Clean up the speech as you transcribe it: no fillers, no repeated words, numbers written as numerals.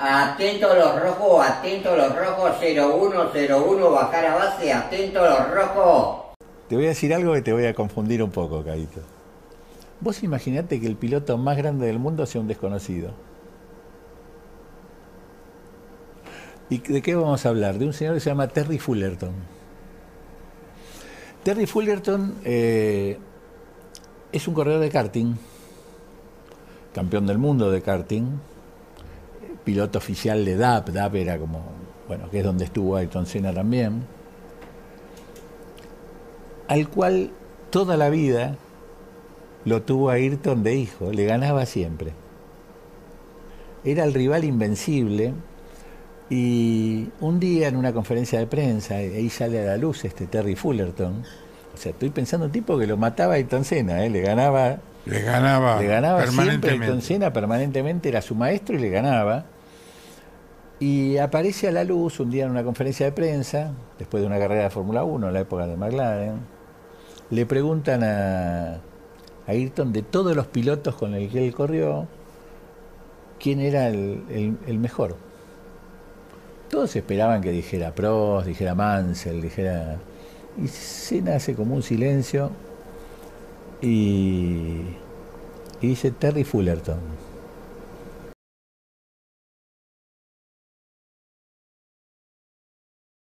atento los rojos, 0101, bajar a base, atento los rojos. Te voy a decir algo que te voy a confundir un poco, Caíto. Vos imaginate que el piloto más grande del mundo sea un desconocido. ¿Y de qué vamos a hablar? De un señor que se llama Terry Fullerton. Terry Fullerton es un corredor de karting, campeón del mundo de karting, piloto oficial de DAP. DAP era como, bueno, que es donde estuvo Ayrton Senna también, al cual toda la vida lo tuvo Ayrton de hijo, le ganaba siempre. Era el rival invencible. Y un día en una conferencia de prensa, ahí sale a la luz este Terry Fullerton. O sea, estoy pensando un tipo que lo mataba a Ayrton Senna, le ganaba siempre a Ayrton Senna permanentemente, era su maestro y le ganaba. Y aparece a la luz un día en una conferencia de prensa, después de una carrera de Fórmula 1, en la época de McLaren. Le preguntan a Ayrton, de todos los pilotos con el que él corrió, quién era el mejor. Todos esperaban que dijera Prost, dijera Mansell, dijera... Y Senna hace como un silencio y dice Terry Fullerton.